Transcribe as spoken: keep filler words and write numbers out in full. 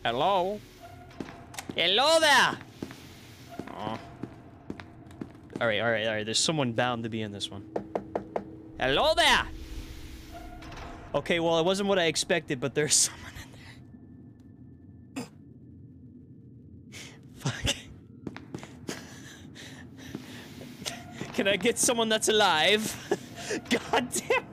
Hello? Hello there! Oh. Alright, alright, alright. There's someone bound to be in this one. Hello there! Okay, well, it wasn't what I expected, but there's someone in there. Fuck. Can I get someone that's alive? God damn